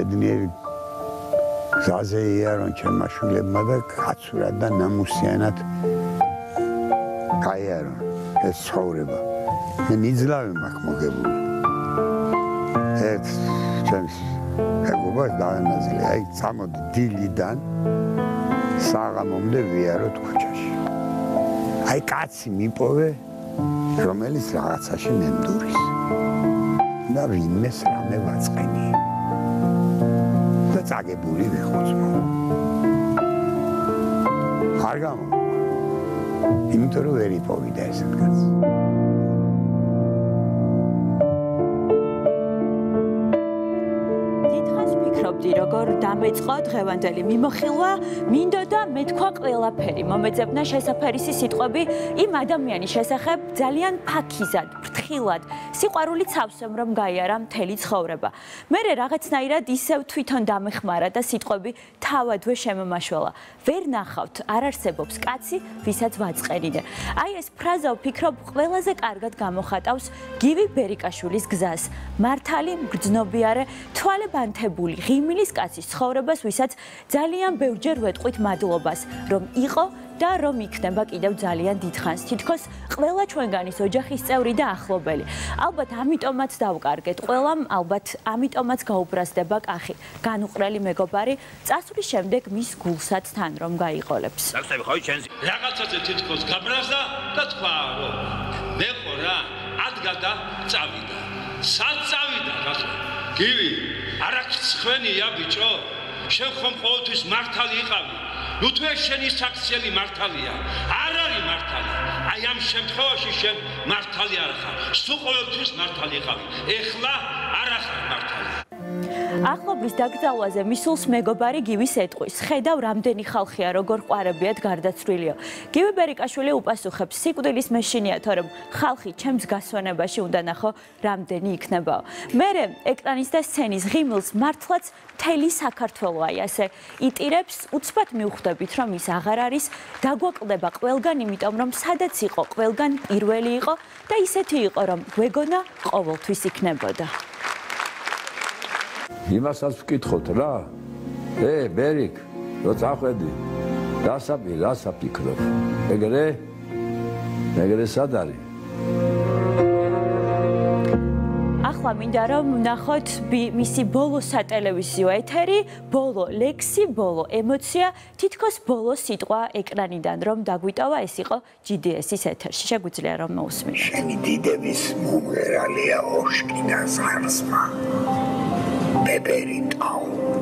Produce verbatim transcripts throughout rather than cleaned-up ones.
ბედნიერი გზაზე იარონ ჩემმა შვილებმა და კაცურად და ნამუსიანად გაიარონ ეს ცხოვრება. მე ნიძლავი მაქვს მოგებული. ერთ ჩემს მეგობარს დაანაზრე, აი წამოდი დილიდან საღამომდე ვიაროთ ქუჩაში. აი კაცი მიპოვე, რომელიც რაღაცაში ნემდურის. და ვინმეს რამე ვაწყენი. და წაგებული ვიყოს მო. არ გამო. იმიტომ რომ ვერ იპოვიდა ესეთ კაცს. როგორ დამეწყო დღევანდელი მიმოხილვა, მინდოდა მეთქვა ყველაფერი, მომეძებნა შესაფერისი სიტყვები იმ ადამიანის შესახებ ძალიან ფაქიზად, ფრთხილად, სიყვარულით სავსემ რომ გაიარა მთელი ცხოვრება. მერე რაღაცნაირად ისევ თვითონ დამეხმარა და სიტყვები თავადვე შემომაშველა. ვერ ნახავთ, არ არსებობს კაცი, ვისაც ვაწყენიდე. აი ეს ფრაზა ვფიქრობ ყველაზე კარგად გამოხატავს გივი ბერიკაშვილის გზას. მართალი, მგრძნობიარე, თვალებანთებული, ღიმილის კაცის ცხოვრებას, ვისაც ძალიან ბევრჯერ ვეტყვით მადლობას, რომ იყო და რომ იქნება კიდევ ძალიან დიდხანს. თითქოს ყველა ჩვენგანის ოჯახის წევრი და ახლობელი. ალბათ ამიტომაც დავკარგეთ ყველამ, ალბათ ამიტომაც გაუბრაზდება კახი. განუყრელი მეგობარი წასვლის შემდეგ მის გულსაც თან რომ გაიყოლებს. დაგწევი ხო ჩენს რაღაცაზე თითქოს გაბრაზდა და თქვა რომ მე ხო რა ადგა და წავიდა. სად წავიდა რასო? გივი არ აქვს ხვენია ბიჭო, შენ ხომ ყოველთვის მართალი იყავი. ნუ თუ ეს შენი საქციელი მართალია, არ არის მართალი. აი ამ შემთხვევაში შენ მართალი არ ხარ. სულ ყოველთვის მართალი იყავი. ეხლა არ ახარ მართალი. ახლობის დაკრძალვაზე მისულს მეგობარი გივის ეტყვის. ხედავ რამდენი ხალხია როგორ ყვარებიათ გარდაცვლილიო. გივი ბერიკაშვილი უპასუხებს, სიკვდილის მეშინია, თორემ ხალხი ჩემს გასვენებაში უნდა ნახო რამდენი იქნებაო. მერე ეკრანის და სცენის ღიმილს მართლაც მთელი საქართველო აი ასე იტირებს. უცბად მივხვდებით რომ ის აღარ არის, დაგვაკლდება ყველგან, იმიტომ რომ სადაც იყო ყველგან პირველი იყო და ისეთი იყო რომ გვეგონა ყოველთვის იქნებოდა. იმასაც ვკითხოთ რა. ე, ბერიკ, რო წახვედი. რასაპი, რასაფიქრობ? ეგრე? ეგრე სად არის? ახლა მინდა რომ ვნახოთ მისი ბოლო სატელევიზიო ეთერი, ბოლო ლექსი, ბოლო ემოცია, თითქოს ბოლო სიტყვა ეკრანიდან რომ დაგვიტოვა, ეს იყო ჯი დი ეს-ის ეთერში. შეგვიძლია რომ მოусმინოთ. შენი დიდების მომღერალია ოშკი და ზღარსმა. ბებერიტაო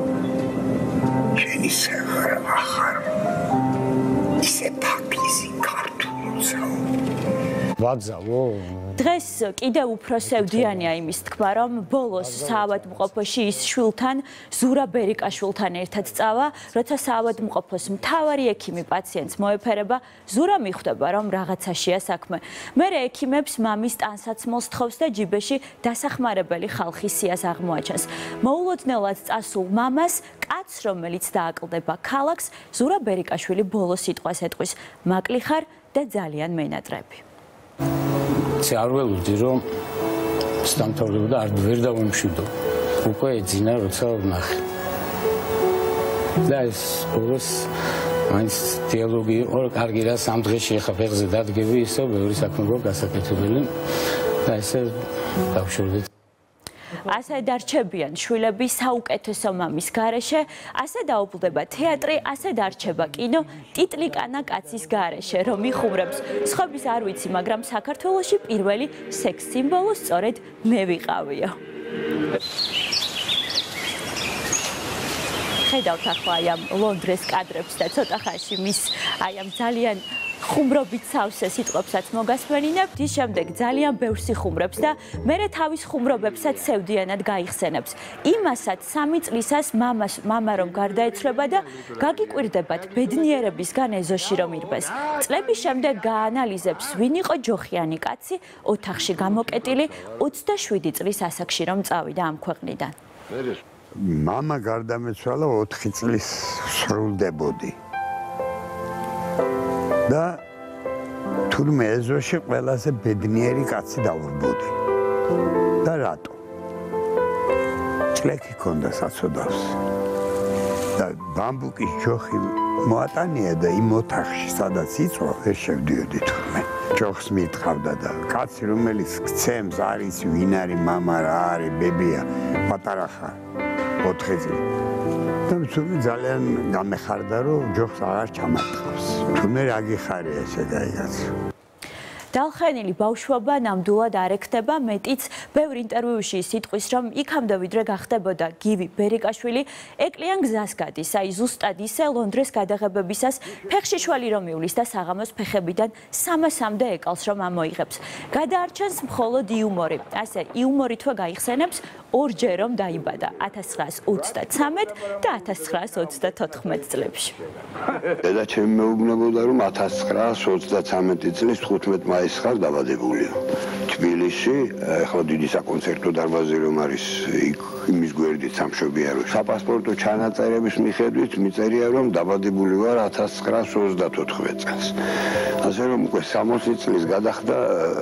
შენი საღარ ახარ ისე ფაქიზი ქართულსა ვაგზავო დღეს კიდევ უფრო სევდიანია იმის თქმა, რომ ბოლოს საავადმყოფოში ის შვილთან, ზურა ბერიკაშვილთან ერთად წავა, როცა საავადმყოფოს მთავარი ექიმი პაციენტს მოეფერება, ზურა მიხვდება, რომ რაღაცაშია საქმე. მერე ექიმებს მამის ტანსაცმელს თხოვს და ჯიბეში დასახმარებელი ხალხის სიას აღმოაჩენს. მოულოდნელად წასულ მამას, კაცს, რომელიც დააკლდება ქალაქს, ზურა ბერიკაშვილი ბოლო სიტყვას ეტყვის: მაკლი ხარ და ძალიან მენატრები. არ ველოდი რომ სტამთავრდება და არ ვერ დავემშვიდო. უკვე ეძინა როცა ვნახე. და ეს ბოლოს მაინც დიალოგი იყო, კარგი რა სამ დღეში ახლა ფეხზე დადგები, ისო ბევრი საქმე გვაქვს გასაკეთებელი და ესე დავშორდეთ. ასე დარჩებიან შვილები საუკეთესო მამის გარეშე, ასე დაუბრუნდება თეატრი, ასე დარჩება კინო ტიტლიკანა კაცის გარეშე, რომ იხუმრებს სხვების არ ვიცი, მაგრამ საქართველოში პირველი სექს სიმბოლო სწორედ მე ვიყავიო. ხედავთ ახლა აი ამ ლონდრეს კადრებს და ცოტა ხანში მის აი ამ ძალიან ხუმრობით სავსე სიტყვებსაც მოგასმენინებთ, ის შემდეგ ძალიან ბევრ სიხუმრებს და მერე თავის ხუმრობებსაც სევდიანად გაიხსენებს. იმასაც სამი წლისას მამას მამა რომ გარდაეცვლება და გაგიკვირდებათ ბედნიერებისგან ეზოში რომ ირბეს. წლების შემდეგ გაანალიზებს, ვინ იყო ჯოხიანი კაცი, ოთახში გამოკეტილი, ოცდაშვიდი წლის ასაკში რომ წავიდა ამ ქვეყნიდან. მამა გარდამეცვალა ოთხი წლის სრულდებოდი. და თურმე ეზოში ყველაზე ბედნიერი კაცი დავრბოდი. და რატო? წლეკი ქონდა საცოდავს. და ბამბუკის ჯოხი მოატანია და იმ ოთახში, სადაც იწვა, ვერ შევდიოდი თურმე. ჯოხს მიტყავდა და კაცი, რომელიც გცემს, არის ვინ არის მამა, რა არის ბებია, პატარა ხარ. ოთხი წელი. და თუმცა ძალიან გამეხარდა, რომ ჯოხს აღარ ჩამატყავს. თუმცა რა გიხარია ესე გაიგაცო. დალხენილი ბავშვობა ნამდვილად არ ექნება, მეტიც ბევრ ინტერვიუში სიტყვის, რომ იქამდე ვიდრე გახდებოდა გივი ბერიკაშვილი, ეკლიან გზას გადის, აი ზუსტად ისე ლონდრეს გადაღებებისას ფეხში შვალი რომ იulis და საღამოს ფეხებიდან სამასამდე ეკალს რომ ამოიღებს. გადაარჩენს მხოლოდ იუმორი. ასე იუმორი თვე გაიხსენებს ორჯერ რომ დაიბადა ათას ცხრაას ოცდათსამეტ და ათას ცხრაას ოცდათოთხმეტ წლებში. დედა ჩემი მეუბნებოდა რომ ათას ცხრაას ოცდათსამეტი წლის თხუთმეტ მაისს ხარ დაბადებული. თბილისში, ახლა დიდი საკონცერტო დარბაზი რომ არის იქ იმის გვერდით სამშობიარო. საპასპორტო ჩანაწერების მიხედვით მიწერია რომ დაბადებული ვარ ათას ცხრაას ოცდათოთხმეტ წელს. ასე რომ უკვე სამოცი წლის გადახდა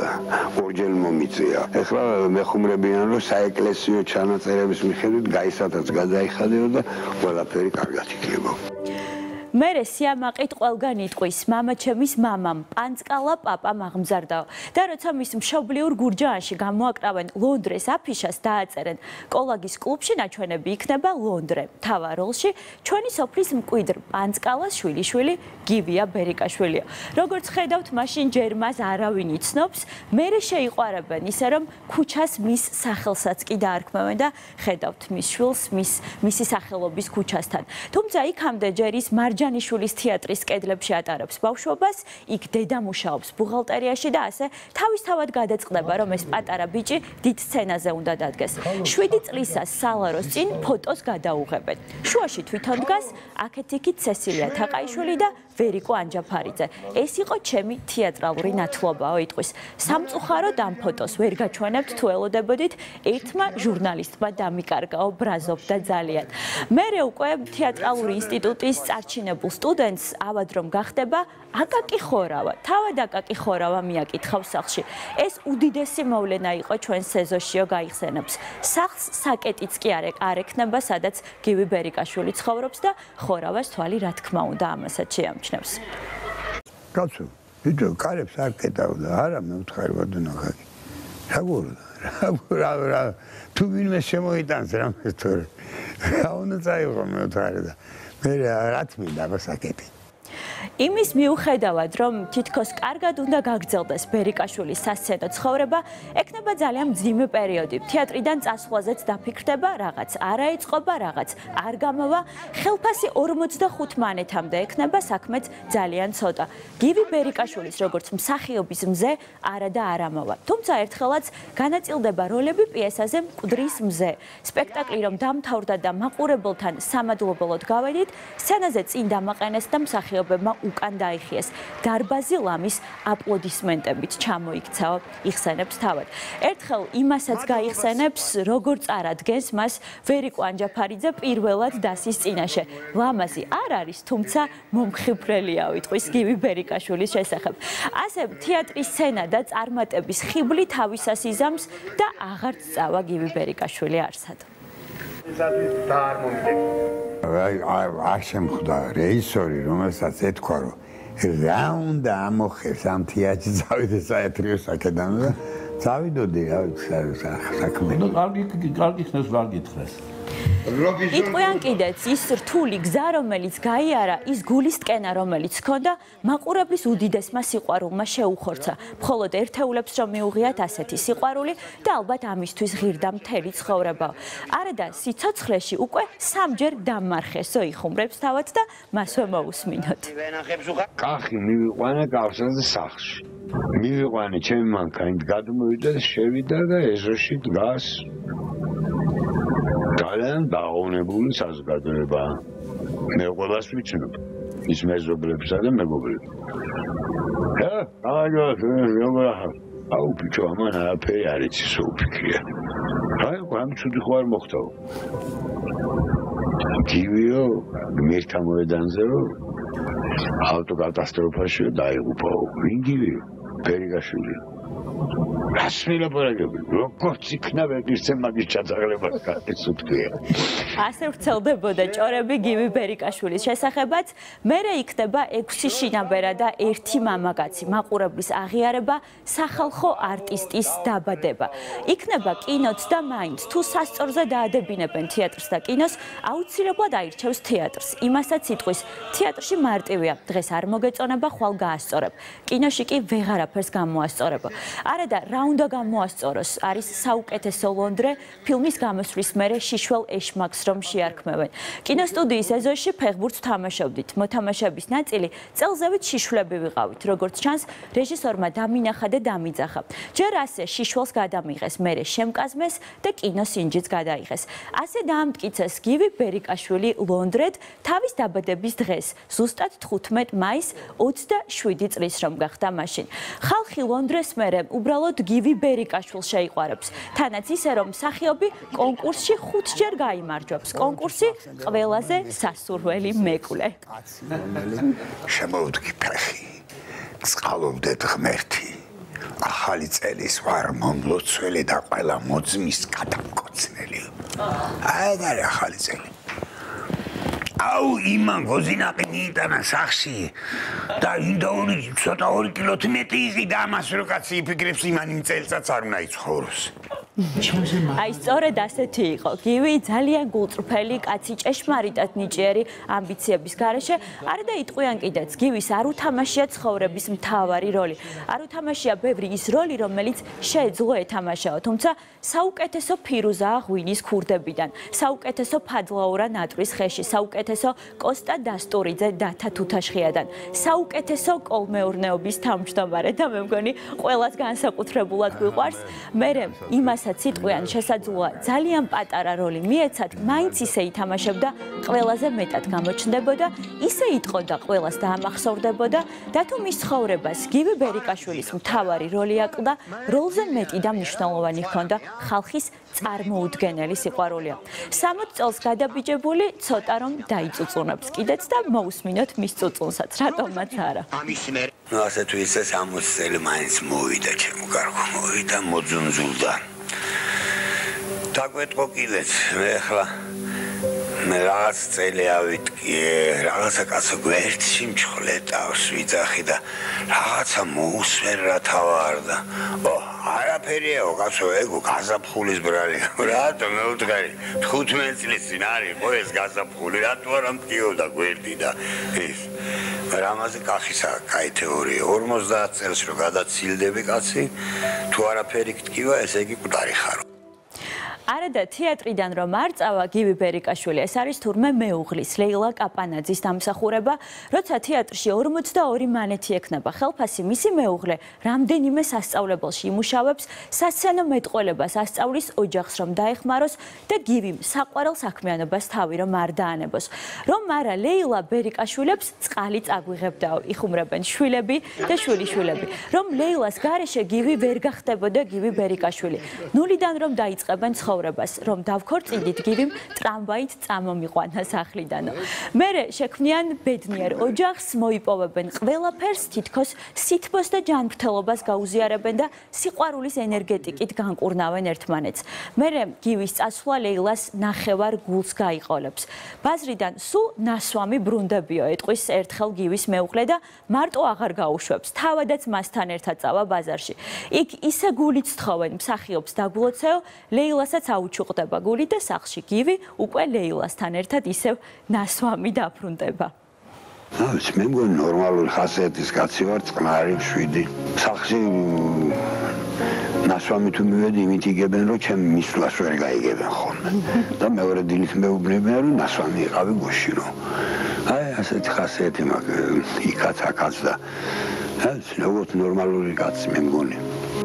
ორჯერ მომიწია. ახლა მეხუმრებიან რომ საეკლესიო ჩანაწერების მიხედვით გაისათაც გადაიხადეო და ყველაფერი კარგად იქნება. მერე სიამაყით ყველგან იტყვის მამა ჩემის მამამ პანწკალა პაპამ აღმზარდაო და როცა მის მშობლიურ გურჯაანში გამოაკრავენ ლონდრეს აფიშას დააწერენ კოლაგის კლუბში ნაჩვენები იქნება ლონდრე თავარ როლში ჩვენი სოფლის მკვიდრ პანწკალას შვილიშვილი გივია ბერიკაშვილია როგორც ხედავთ მაშინ ჯერ მას არავინ იცნობს მერე შეიყვარებენ ისე რომ ქუჩას მის სახელსაც კი დაარქმევენ და ხედავთ მის შვილს მის მისი სახელობის ქუჩასთან თუმცა იქამდე ჯერ ის მარჯანიშვილის თეატრის კედლებში ატარებს ბავშვობას, იქ დედა მუშაობს ბუღალტერიაში და ასე თავისთავად გადაწყდება, რომ ეს პატარა ბიჭი დიდ სცენაზე უნდა დადგეს. შვიდი წლისას სალაროს წინ ფოტოს გადაუღებენ. შუაში თვითონ დგას აქეთ-იქით ცესილია თაყაიშვილი და ვერიკო ანჯაფარიძე. ეს იყო ჩემი თეატრალური ნათლობაო იტყვის. სამწუხაროდ ამ ფოტოს ვერ გაჩვენებთ თუ ელოდებოდით ერთმა ჟურნალისტმა დამიკარგაო ბრაზობდა ძალიან. მერე უკვე თეატრალური ინსტიტუტის წარჩინებულ სტუდენტს ავად რომ გახდება აკაკი ხორავა. თავად აკაკი ხორავა მიაკითხავს სახლში. ეს უდიდესი მოვლენა იყო ჩვენ სეზოშიო გაიხსენებს. სახლს საკეტიც კი არ ექნება, სადაც გივი ბერიკაშვილი ცხოვრობს და ხორავას თვალი რა თქმა უნდა ამასაც შეამჩნევს. კაცო, ვიდრე კარებს არ კეტავდა, არა მე ვთხარი ვადუნა ხაკი. როგორ რა რა თუ ვინმე შემოიტანს რამეს თორე. რა უნდა წაიღო მე ვთხარი და მე რა თმინდა გასაკეთე. იმის მიუხედავად, რომ თითქოს კარგად უნდა გაგრძელდეს ბერიკაშვილის სასცენო ცხოვრება, ექნება ძალიან მძიმე პერიოდი. თეატრიდან წასვლაზეც დაფიქრდება, რაღაც არ აიწყობა, რაღაც არ გამოვა. ხელფასი ორმოცდახუთ მანეთამდე ექნება, საქმეც ძალიან ცოტა. გივი ბერიკაშვილის როგორც მსახიობის მზე არა და არ ამოვა. თუმცა ერთხელაც განაწილდება როლები პიესაზე მკვდრის მზე. სპექტაკლი რომ დამთავრდა და მაყურებელთან სამადლობელოდ გავედით, სცენაზე წინ დამაყენეს და მსახიობებმა უკან დაიხიეს. დარბაზი ლამის აპლოდისმენტებით ჩამოიქცაო, იხსენებს თავად. ერთხელ იმასაც გაიხსენებს, როგორ წარადგენს მას ვერიკო ანჯაფარიძე პირველად დასის წინაშე. ლამაზი არ არის, თუმცა მომხიფრელია, იტყვის გივი ბერიკაშვილის შესახებ. ასე თეატრის სცენა და წარმატების ხიბლი თავისას იზამს და აღარ წავა გივი ბერიკაშვილი არსად. არ შემხვდა რეჟისორი, რომელსაც ეთქვა, რომ რა უნდა ამოხეს ამ თეატრში წავიდე საეთრიო საკედან და წავიდოდი რა საქმე. ნუ კარგი კარგი ხნეს ვარ გითხრეს. იტყვიან კიდეც ის რთული გზა, რომელიც გაიარა, ის გულისტკენა, რომელიც ჰქონდა, მაყურებლის უდიდესმა სიყვარულმა შეუხორცა. მხოლოდ ერთეულებს რომ მიუღიათ ასეთი სიყვარული და ალბათ ამისთვის ღირდა მთელი ცხოვრება. არა და სიცოცხლეში უკვე სამჯერ დამარხესო იხუმრებს თავად და მასვე მოусმინოთ. კახი მივიყვანა კავსაზე სახლში. მივიყვანე ჩემი მანქა იმ გადმოვიდა და შევიდა და ეზოში დგას ძალიან დაღონებული საზოგადოება. მე ყველას ვიცნობ. ის მეზობლებსა და მეგობრებს. ჰა, აგა, როგორ ახალ. აუ, ბიჭო, ამან არაფერი არ იცი, სულ ფიქრია. აი, ამ ცუდი ხო არ მოხდაო. გივიო, მერთა მოედანზეო, ავტოკატასტროფაში დაიღუპაო. ვინ გივიო? ბერიკაშვილი. რასმელა პარაგები როგორც იქნა ვეგირცე მაგის ჩაძაღლებას კაცს უთქვია ასე ვრცელდებოდა ჭორები გივი ბერიკაშვილის შესახებაც მერე იქნება ექვსი შინაბერა და ერთი მამაკაცი მაყურებლის აღიარება სახალხო არტისტის დაბადება იქნება კინოც და მაინც თუ სასწორზე დაადებინებენ თეატრს და კინოს აუცილებლად აირჩევს თეატრს იმასაც იტყვის თეატრში მარტივია დღეს არ მოგეწონება ხვალ გაასწორებ კინოში კი ვეღარაფერს გამოასწორებო არა და რა უნდა გამოასწოროს არის საუკეთესო ლონდრე ფილმის გამოსვლის მერე შიშველ ეშმაკს რომ შეარქმევენ კინოსტუდიის ეზოში ფეხბურთს თამაშობდით მოთამაშეების ნაწილი წელზევით შიშვლები ვიყავით როგორც ჩანს რეჟისორმა დამინახა და დამიძახა ჯერ ასე შიშველს გადამიღეს მერე შემკაზმეს და კინოსინჯიც გადაიღეს ასე დაამტკიცეს გივი ბერიკაშვილი ლონდრედ თავის დაბადების დღეს ზუსტად თხუთმეტ მაისს ოცდაშვიდი წლის რომ გახდა მაშინ ხალხი ლონდრეს მერე უბრალოდ გივი ბერიკაშვილს შეიყვარებს თანაც ისე რომ მსახიობი კონკურსში ხუთჯერ გაიმარჯვებს კონკურსი ყველაზე სასურველი მეკვლე შემოვდგი ფეხი წყალობდეთ ღმერთი ახალი წელის ვარ მომლოცველი და ყველა მოძმის გადამკოცნელი აი და ახალი წელი აუ იმან გოზინაყი მიიტანა სახში და ინდა ორი ცოტა ორი კილოთი მეტი იყიდა ამას რო კაცი იფიქრებს იმან იმ წელსაც არ უნდა იცხოვროს აი სწორედ ასეთი იყო გივი ძალიან გულწრფელი კაცი ჭეშმარიტად ნიჭიერი ამბიციების გარეშე არა და იტყვიან კიდეც გივის არ უთამაშია ცხოვრების მთავარი როლი არ უთამაშია ბევრი ის როლი რომელიც შეეძლო ეთამაშაო თუმცა საუკეთესო ფირუზაა ღვინის ქურდებიდან საუკეთესო ფადლაურა ნატრის ხეში საუკეთესო კოსტა დასტურიძე დათა თუთაშხიადან საუკეთესო კოლმეურნეობის თავმჯდომარე და მე მგონი ყველას განსაკუთრებულად გვიყვარს მე იმასაც იტყვიან შესაძლოა ძალიან პატარა როლი მიეცათ მაინც ისე ითამაშებდა ყველაზე მეტად გამოჩნდებოდა ისე იტყოდა ყველას დაამახსოვრდებოდა და თუ მის ცხოვრებას გივი ბერიკაშვილის მთავარი როლი აკლდა როლზე მეტი და მნიშვნელოვანი ჰქონდა ხალხის წარმოუდგენელი სიყვარულია სამოც წელს გადაბიჯებული ცოტა რომ დაიწუწუნებს კიდეც და მოусმინოთ მის წუწუნსაც რატომაც არა ამის მე ასე თუ ისე სამოცი წელი მაინც მოვიდა ჩემო კარგო მოვიდა მოძუნძულდა დაგვეტყო კიდეც მე ახლა მე რაღაც წელი ავიტკიე რაღაცა კაცო გვერდში მჩხვლე თავს ვიძახი და რაღაცა მოусვენ რა თავარ და ო არაფერია კაცო ეგო გაზაფხულის ბრალი რატო მე ვდგარი თხუთმეტ წლის წინ არის ხო ეს გაზაფხული რატო არ ამტკიოდა გვერდი და ეს რამაზე კახისა კაი თეორია ორმოცდაათ წელს რო გადაცილდები კაცი თუ არაფერი გტკივა ესე იგი მკვდარი ხარო არა და თეატრიდან რომ არ წავა გივი ბერიკაშვილი ეს არის თურმე მეუღლის ლეილა კაპანაძის დამსახურება როცა თეატრში ორმოცდაორი მანეთი ექნება ხელფასი მისი მეუღლე რამდენიმე სასწავლებელში იმუშავებს სასცენო მეტყველებას ასწავლის ოჯახს რომ დაეხმაროს და გივიმ საყვარელ საქმიანობას თავი რომ არ დაანებოს რომ არა ლეილა ბერიკაშვილებს წყალი წაგვიღებდაო იხუმრებენ შვილები და შვილიშვილები რომ ლეილას გარეშე გივი ვერ გახდებოდა გივი ბერიკაშვილი ნულიდან რომ დაიწყებენ რომ დავქორწინდით გივიმ ტრამვაით წამომიყვანა სახლიდანო. მერე შექმნიან ბედნიერ ოჯახს, მოიპოვებენ ყველაფერს, თითქოს სითბოს და ჯანმრთელობას გაუზიარებენ და სიყვარულის ენერგეტიკით განკურნავენ ერთმანეთს. მერე გივის წასვლა ლეილას ნახევარ გულს გაიყოლებს. ბაზრიდან სულ ნასვამი ბრუნდებიო, ეტყვის ერთხელ გივის მეუღლე და მარტო აღარ გაუშვებს. თავადაც მასთან ერთად წავა ბაზარში. იქ ისე გულით თხოვენ მსახიობს დაგულოცეო, ლეილასაც აუჩუყდება გული და სახლში გივი უკვე ლეილასთან ერთად ისევ ნასვამი დაბრუნდება. ეს მე მგონი ნორმალური ხასიათის კაცი ვარ, წყნარი, მშვიდი. სახლში ნასვამი თუ მივედი, იმით იგებენ, რომ ჩემ მისვლას ვერ გაიგებენ ხოლმე. და მეორე დილით მეუბნებიან, რომ ნასვამი იყავი გუშინ რომ. აი, ასეთი ხასიათი მაქვს, იქაც აქაც და ეს როგორც ნორმალური კაცი მე მგონი.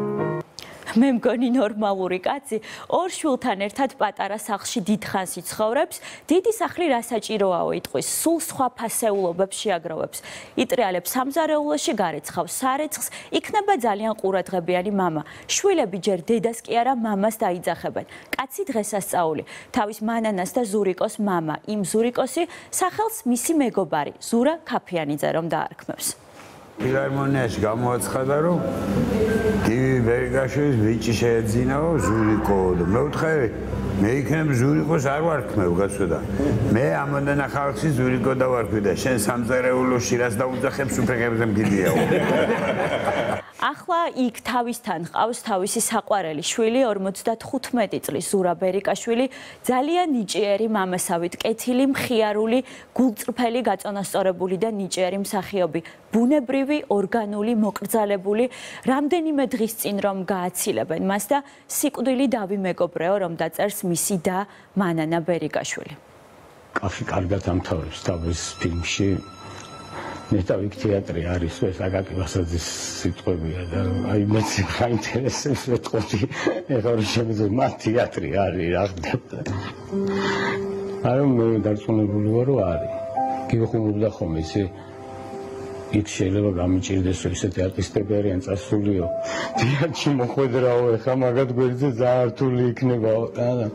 მე მგონი ნორმალური კაცი ორ შვილთან ერთად პატარა სახლში დიდხანს იცხოვრებს, დიდი სახლი რასაჭიროაო იტყვის, სულ სხვა ფასეულობებს შეაგროვებს. იტრიალებს სამზარეულოში, გარეცხავს სარეცხს, იქნება ძალიან ყურადღებიანი მამა. შვილები ჯერ დედას კი არა მამას დაიძახებენ. კაცი დღესასწაული, თავის მანანას და ზურიკოს მამა, იმ ზურიკოსი სახელს მისი მეგობარი, ზურა ქაფიანიძე რომ დაარქმევს. ფილარმონიაში გამოაცხადა, რომ გივი ბერიკაშვილის ბიჭი შეეძინაო ზურიკო და მე ვთხარი მე იქნებ ზურიკოს არ ვარქმევ გასვდა მე ამოდენა ხალხში ზურიკო დავარქვი და შენ სამზარეულოში რას დაუძახებს უფრენებზე მგიდიაო ახლა იქ თავისთან ყავს თავისი საყვარელი შვილი ორმოცდათხუთმეტი წლის ზურა ბერიკაშვილი ძალიან ნიჭიერი მამასავით კეთილი მხიარული გულწრფელი გაწონასწორებული და ნიჭიერი მსახიობი ბუნებრივი ორგანული მოკრძალებული რამდენიმე დღის წინ რომ გააცილებენ მას და სიკვდილი დავიმეგობრეო რომ დაწერს მისი და მანანა ბერიკაშვილი კახი კარგად ამთავრებს თავის ფილმში ნეტავი თეატრი არის ეს აკაკი ვასაძის სიტყვებია და აი მეც გაინტერესებს ვეთქვი ეხლა შემიძლია მათ თეატრი არის რა ხდება არა მე დარწმუნებული ვარ რომ არის გიხუმრობდა ხოლმე ისე იქ შეიძლება გამიჭირდეს რომ ისეთი არტისტები არიან წასულიო თეატრში მოხვედრაო ეხლა მაგათ გვერდზე ძალიან რთული იქნება და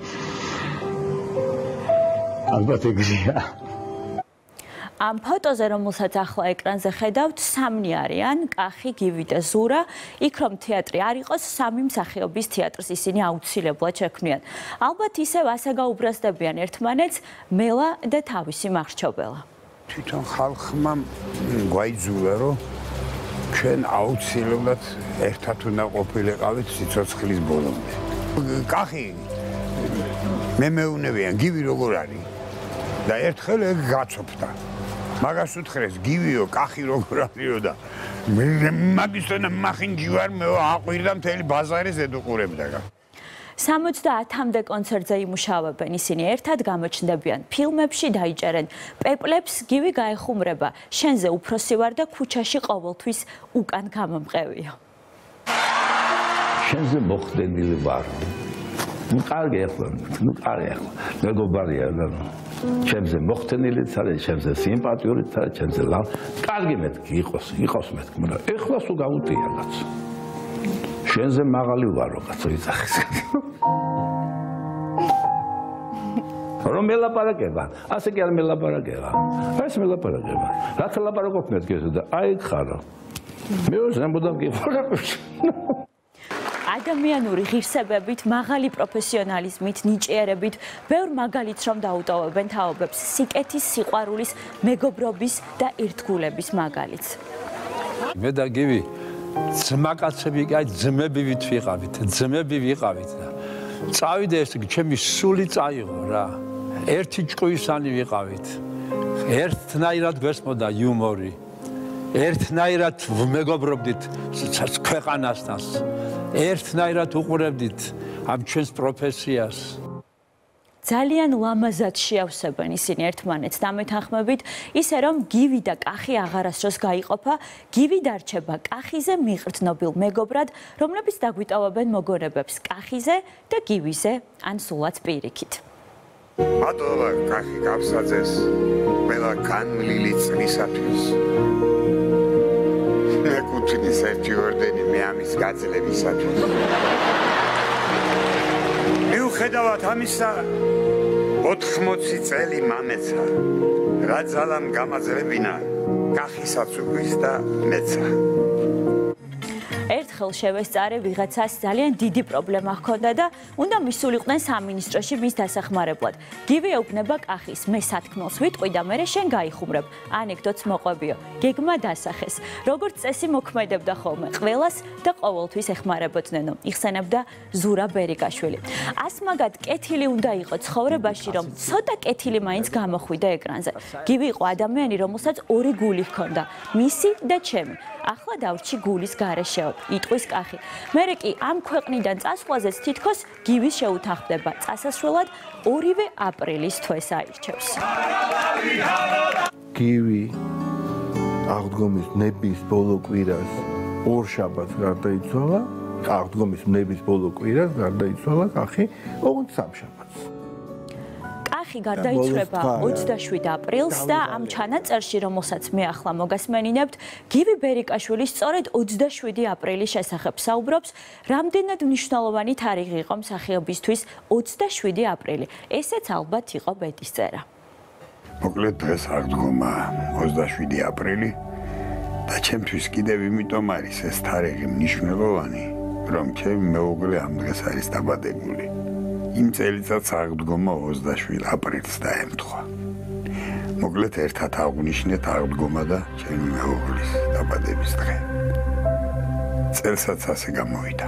ალბათ ეგრეა ამ ფოტოზე რომელსაც ახლა ეკრანზე ხედავთ სამნი არიან კახი გივი და ზურა იქ რომ თეატრი არ იყოს სამი მსახიობის თეატრს ისინი აუცილებლად შექმნიან ალბათ ისევ ასე გაუბრაზდებიან ერთმანეთს მელა და თავისი მახრჩობელა თვითონ ხალხმა გვაიძულა რომ ჩვენ აუცილებლად ერთად უნდა ყოფილიყავით სიცოცხლის ბოლომდე კახი მე მეუნებიან გივი როგორ არის და ერთხელ ეგ გაცოფდა მაგას უთხრეს გივიო კახი როგორ არისო და მაგისთანა მახინჯი ვარ მე აყვირდა მთელი ბაზარი ზედუყურებდა სამოცდაათამდე კონცერტზე იმუშავებენ ისინი ერთად გამოჩნდებიან ფილმებში დაიჭერენ პეპლებს გივი გაეხუმრება შენზე უფროსი ვარ და ქუჩაში ყოველთვის უკან გამომყევიო შენზე მოხდენილი ვარ ნუ კარგი ახლა ნუ კარგი ახლა მეგობარია და ჩემზე მოხდენილიც არის ჩემზე სიმპათიურიც არის ჩემზე ლավ კარგი მეთქი იყოს იყოს მეთქი მაგრამ ეხლა სულ გაუტია კაც შენზე მაღალი ვარო კაცო იცახის რომ მელაპარაკება ასე კი არ მელაპარაკება ეს მელაპარაკება რაც ლაპარაკობ მეთქი და აი ხარო მე ზემოდან გიფორებს ადამიანური ღირსებებით, მაღალი პროფესიონალიზმით, ნიჭიერებით, ბევრ მაგალითს რომ დაუტოვებენ თაობებს, სიკეთის, სიყვარულის, მეგობრობის და ერთგულების მაგალითს. მე და გივი ძმაკაცები კი აი ძმებივით ვიყავით, ძმები ვიყავით და წავიდა ეს ჩემი სული წაიღო რა. ერთი ჭკვისანი ვიყავით. ერთნაირად გვესმოდა იუმორი. ერთნაირად ვმეგობრობდით ქვეყანასთან. ერთნაირად უყურებდით ამ ჩვენს პროფესიას. ძალიან ლამაზად შეავსებენ ისინი ერთმანეთს დამეთანხმებით, ისე რომ გივი და კახი აღარასდროს გაიყოფა, გივი დარჩება კახიზე მიყრთნობილ მეგობრად, რომლებიც დაგვიტოვებენ მოგონებებს კახიზე და გივიზე, ან სულაც პირიქით. მადლობა კახი გაბსაძეს ყველა განვლილი წლისათვის. მეკუთვნის ერთი ორდენი მე ამის გაძლევისათვის. მიუხედავად ამისა ოთხმოცი წელი მამეცა რა ძალამ გამაძლებინა კახისაც უგვის და მეცა. ერთხელ შევესწარე ვიღაცას ძალიან დიდი პრობლემა ჰქონდა და უნდა მისულიყვნენ სამინისტროში მის დასახმარებლად. გივი ეუბნება კახის, მე სათქმელს ვიტყვი და მე შენ გაიხუმრებ. ანეკდოტს მოყვებიო. გეგმა დასახეს. როგორც წესი მოქმედებდა ხოლმე ყველას და ყოველთვის ეხმარებოდნენო. იხსენებდა ზურა ბერიკაშვილი. ასმაგად კეთილი უნდა იყო ცხოვრებაში, რომ ცოტა კეთილი მაინც გამოხვიდა ეკრანზე. გივი იყო ადამიანი, რომელსაც ორი გული ჰქონდა, მისი და ჩემი. ახლა დავრჩი გულის გარეშეო. იტყვის კახი. მერე კი ამ ქვეყნიდან წასვლაზეც თითქოს გივის შეუთანხმდება. წასასვლელად ორივე აპრილის თვეს აირჩევს. გივი აღდგომის ნების ბოლო კვირას ორ შაბათს გარდაიცვალა, აღდგომის ნების ბოლო კვირას გარდაიცვალა კახი ოღონდ სამშაბათს. კახი გარდაიცვალა ოცდაშვიდ აპრილს და ამ ჩანაწერში, რომელსაც მე ახლა მოგასმენინებთ, გივი ბერიკაშვილი სწორედ ოცდაშვიდი აპრილის შესახებ საუბრობს, რამდენად მნიშვნელოვანი თარიღი იყო მსახიობისთვის ოცდაშვიდი აპრილი. ესეც ალბათ იყო ბედისწერა. მოკლედ დღეს აღდგომა ოცდაშვიდი აპრილი და ჩემთვის კიდევ იმიტომ არის ეს თარიღი მნიშვნელოვანი, რომ ჩემი მეუღლე ამ დღეს არის დაბადებული. იმ წელიწადს აღდგომა ოცდაშვიდ აპრილს დაემთხვა. მოკლედ ერთად აღვნიშნეთ აღდგომა და ჩემი მეუღლის დაბადების დღე. წელსაც ასე გამოვიდა.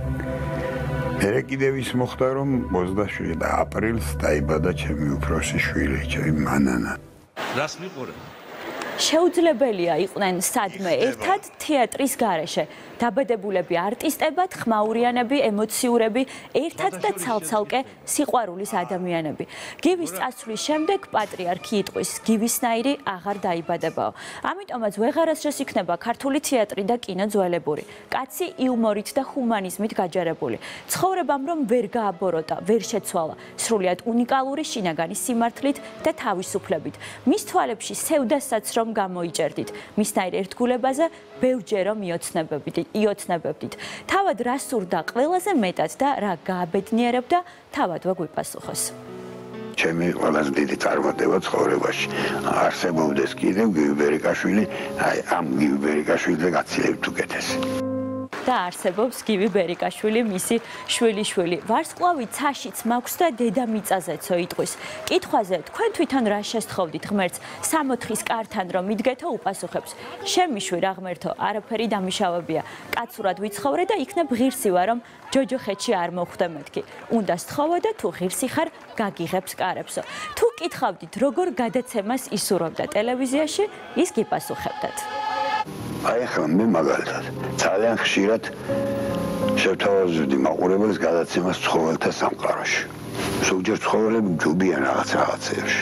მერე კიდევ ის მოხდა, რომ ოცდაშვიდ აპრილს დაიბადა ჩემი უფროსი შვილი, ჩემი მანანა. რას მიყურებ? შეუძლებელია იყვნენ სადმე ერთად თეატრის გარეშე. დაბადებულები არტისტებად, ხმაურიანები, ემოციურები, ერთად და ცალ-ცალკე სიყვარულის ადამიანები. გივის წასვლის შემდეგ პატრიარქი იტყვის, გივისნაირი აღარ დაიბადებაო. ამიტომაც ვეღარასდროს იქნება ქართული თეატრი და კინო ძველებური. კაცი იუმორით და ჰუმანიზმით გაჯერებული. ცხოვრებამ რომ ვერ გააბოროტა, ვერ შეცვალა, სრულიად უნიკალური შინაგანი სიმართლით და თავისუფლებით. მის თვალებში სევდასაც რომ გამოიჭერდით, მისნაირ ერთგულებაზე ბევრჯერ მიოცნებებდით. იოცნებებდით. თავად რა სურდა ყველაზე მეტად და რა გააბედნიერებდა, თავად ვაგვიპასუხოს. ჩემი ყველაზე დიდი წარმატება ცხოვრებაში არსებობდეს კიდევ გივი ბერიკაშვილი, აი ამ გივი ბერიკაშვილზე გაცილებით უკეთესი. და არსებობს გივი ბერიკაშვილი, მისი შვილიშვილი. ვარსკვლავი ცაშიც მაქვს და დედამიწაზეცო იტყვის. კითხვაზე თქვენ თვითონ რა შესთხოვდით ღმერთს სამოთხის კართან რომ მიდგეთო უპასუხებს. შემიშვი რა ღმერთო, არაფერი დამიშავებია. კაცურად ვიცხოვრე და იქნებ ღირსი ვარ რომ ჯოჯოხეთში არ მოხვდე მეთქი. უნდა სთხოვო და თუ ღირსი ხარ, გაგიღებს კარებსო. თუ კითხავდით როგორ გადაცემას ისურვებდა ტელევიზიაში, ის გიპასუხებდათ. აი ახლა მე მაგალითად ძალიან ხშირად შევთავაზებდი მაყურებელს გადაცემას ცხოველთა სამყაროში. ზოგჯერ ცხოველები ჯობიან რაღაც რაღაცებში.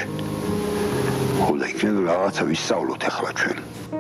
ხოლო იქნება რაღაცა ვისწავლოთ ახლა ჩვენ.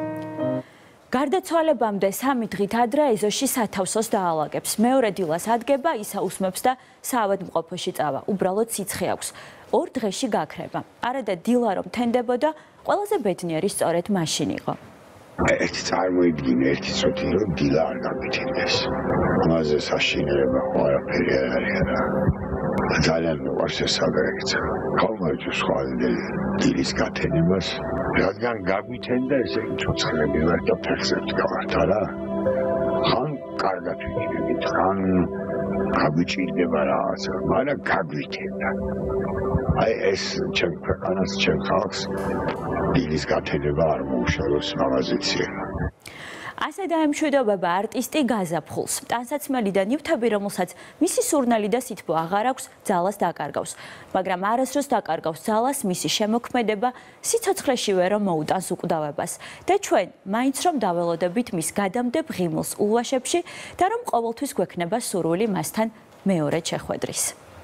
გარდაცვალებამდე სამი დღით ადრე ეზოში სათავსოს დაალაგებს. მეორე დილას ადგება, ისაუსმებს და საავადმყოფოში წავა. უბრალოდ სიცხე აქვს. ორ დღეში გაქრება. არადა დილა რომ თენდებოდა, ყველაზე ბედნიერი სწორედ მაშინ იყო. ერთი წარმოიდგინე ერთი წუთი რომ დილა არ გაგვითინდეს. ამაზე საშინელება ყველაფერი არ არის რა. ძალიან მიყვარს ეს საგარეცო. ხალხი სხვა დილის გათენებას რადგან გაგვითენდა ესე ცოცხლები ვარ და ფეხზე ვდგავართ არა. ხან კარგად ვიქნებით, ხან გაგვიჭირდება რაღაცა, მაგრამ გაგვითენდა. აი ეს ჩემ ქვეყანას, ჩემ ხალხს დილის გათენება არ მოუშალოს მაღაზიცია. ასე დაემშვიდობება არტისტი გაზაფხულს. ტანსაცმელი და ნივთები, რომელსაც მისი სურნელი და სითბო აღარ აქვს, ძალას დაკარგავს. მაგრამ არასდროს დაკარგავს ძალას მისი შემოქმედება, სიცოცხლეშივე რომ მოუტანს უკვდავებას. და ჩვენ მაინც რომ დაველოდებით მის გადამდებ ღიმილს ულვაშებში და რომ ყოველთვის გვექნება სურვილი მასთან მეორედ შეხვედრის.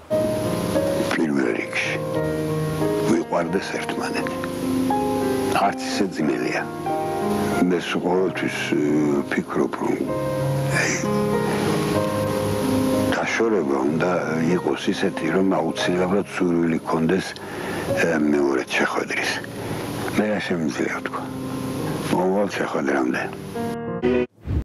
პირველ რიგში ვიყვარდეს ერთმანეთი. არც ისე ძნელია. მე ყოველთვის ფიქრობ, რომ აი დაშორება უნდა იყოს ისეთი, რომ აუცილებლად სურვილი გქონდეს მეორედ შეხვედრის. მე რა შემიძლია ვთქვა? მოვალ შეხვედრამდე.